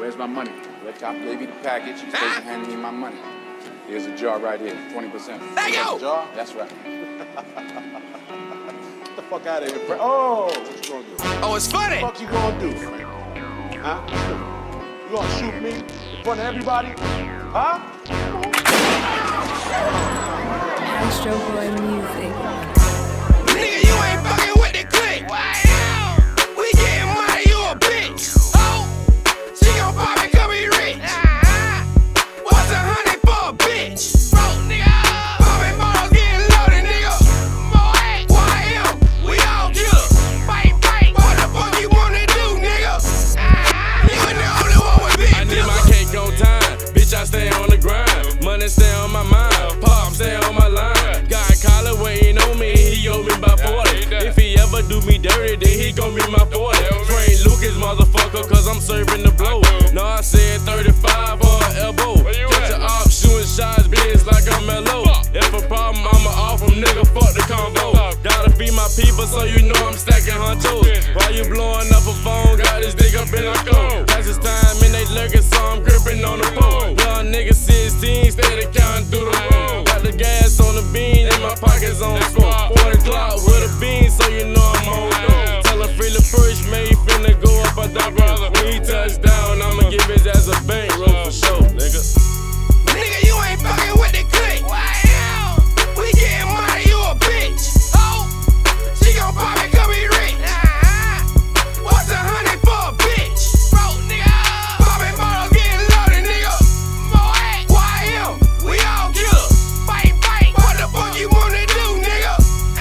Where's my money? Red Cop gave you the package. You're supposed to hand me my money. Here's a jar right here, 20%. Thank you! A jar? That's right. Get the fuck out of here, bro. Oh, what you gonna do? Oh, it's funny! What the fuck you gonna do? Huh? You gonna shoot me in front of everybody? Huh? Astro Boy Music. Nigga, you ain't fucking with the clique! We getting money, you a bitch! Oh! She gon' pop and come be rich! What's 100 for a bitch? Broke nigga! Poppin' bottles, getting loaded, nigga! Boy, YM, we all killers! Bang, bang! What the fuck you wanna do, nigga? You ain't the only one with big I need my cake on time, bitch, I stay on the grind. Money stay on my mind, pop stay on my line. Got collar waiting on me, he owe me by 40. If he ever do me dirty, then he gon' be my 40. Train Lucas, motherfucker, cause I'm serving the blow. No, I said 35 or an elbow. Catch a op shooting shots, bitch, like I'm mellow. If a problem, I'ma off him, nigga, fuck the combo. Gotta feed my people, so you know I'm stacking hunchos. While you blowing up a phone, got this dick up in a coat. That's his time, and they lurking, so I'm gripping on the pole. Young nigga 16, steady counting through the road. Got the gas on the bean, and my pockets on smoke. 40 clock with a bean, so you know I'm on dope. Tell her free the push, man, he finna go up a double. When he touch down, I'ma give his ass a bankroll for sure, nigga. Nigga, you ain't fucking with the clique. We getting money, you a bitch. Oh, she gon' pop and come be rich. What's 100 for a bitch? Broke nigga. Poppin' bottles, getting loaded, nigga. Boy, YM, we all killers. Bang, bang. What the fuck you wanna do, nigga?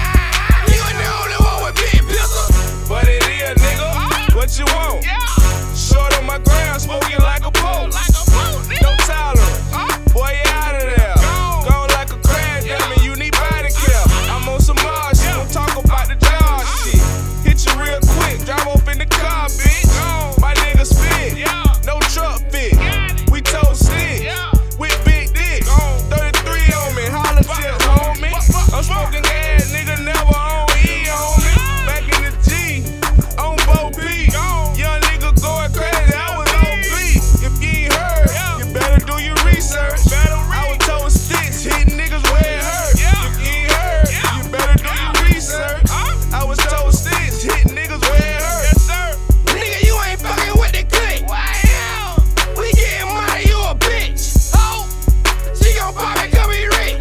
You ain't the only one with big pistols. But it is, nigga. What you want? Short on my ground, smoking like a pole. No tolerance. Boy, you out of there. Gone like a crash, damn it, you need body care. I'm on some Mars shit, don't talk about the job shit. Hit you real quick, drive off in the car, bitch. My nigga spit, no truck fit. We told stick, with big dick. 33 on me, holla chips, homie. I'm smoking gas, nigga, never on E, homie. Back in the G, on Bo P. Young nigga going crazy, I was on beat. If you ain't heard, you better do your research. I was told sticks, hitting niggas where it hurt. If you ain't heard, you better do your research. I was told sticks, hitting niggas where it hurt. Nigga, you ain't fucking with the clique. We getting money, you a bitch. Oh, she gon' pop and come be rich.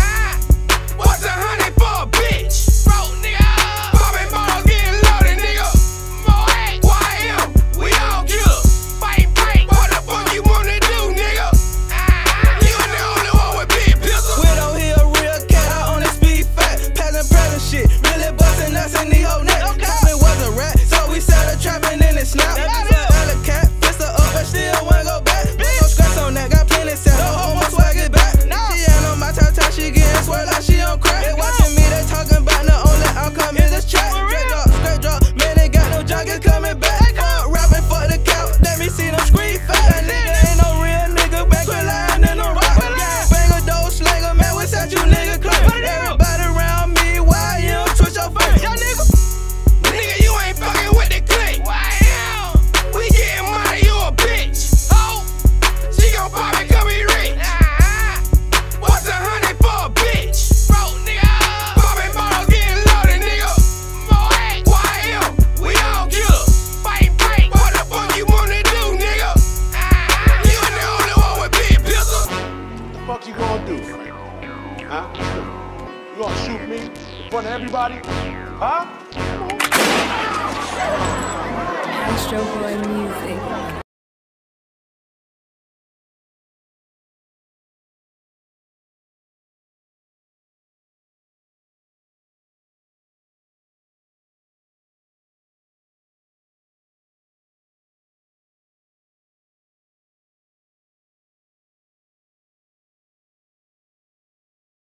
What's 100 for a bitch? Broke nigga. Poppin' bottles, getting loaded, nigga. Boy, YM, we all killers. Bang, bang. What the fuck you wanna do, nigga? You ain't the only one with big pistols. Widow, he a real cat, I on that speed fat. Passing present shit, really busting us in the whole neck. It was a rat, so we set a trap and then it snap. Got a cat, pistol up, but still wanna go back. No scratch on that, got plenty set, no homo swag it back. She ain't on my top, she getting swear like she on crack. They watching me, they talking about the only outcome is this track. Straight drop, man, they got no junkies coming back. Rapping for the count, let me see them scream fat. That nigga ain't no real nigga, back with lying in the rock. Banger, dope, slanger, man, what's that you nigga claim? Everybody around me, why you don't twitch your face? Nigga, you ain't fucking with the clique. We getting money, you a bitch. Oh, she gon' pop and come be rich. What's 100 for a bitch? Broke nigga. Poppin' bottles, getting loaded, nigga. Boy, YM, we all killers. Bang, bang. What the fuck you wanna do, nigga? You ain't the only one with big pistols. What the fuck you gonna do? Huh? You gonna shoot me in front of everybody? Huh? Astro Boy Music.